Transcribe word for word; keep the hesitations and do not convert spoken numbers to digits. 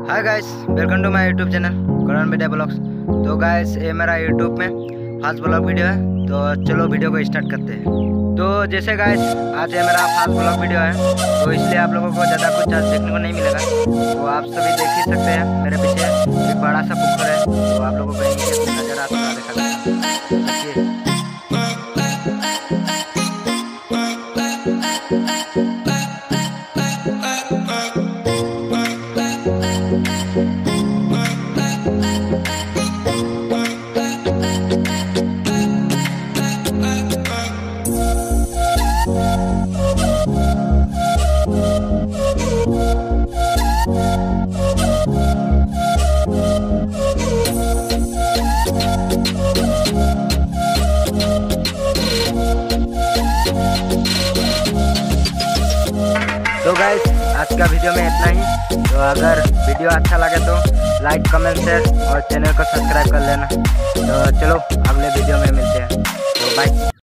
Hi guys, welcome to my YouTube channel Karan media blogs. तो guys ये मेरा YouTube में फास्ट ब्लॉग वीडियो है, तो चलो वीडियो को स्टार्ट करते हैं। तो जैसे गाइस आज ये मेरा फास्ट ब्लॉग वीडियो है, तो इसलिए आप लोगों को ज़्यादा कुछ आज देखने को नहीं मिलेगा। तो आप सभी देख ही सकते हैं मेरे पीछे एक बड़ा सा पोखर है, तो आप लोगों को नज़र आता देखा। तो गाइस आज का वीडियो में इतना ही। तो अगर वीडियो अच्छा लगे तो लाइक कमेंट शेयर और चैनल को सब्सक्राइब कर लेना। तो चलो अगले वीडियो में मिलते हैं। तो बाय।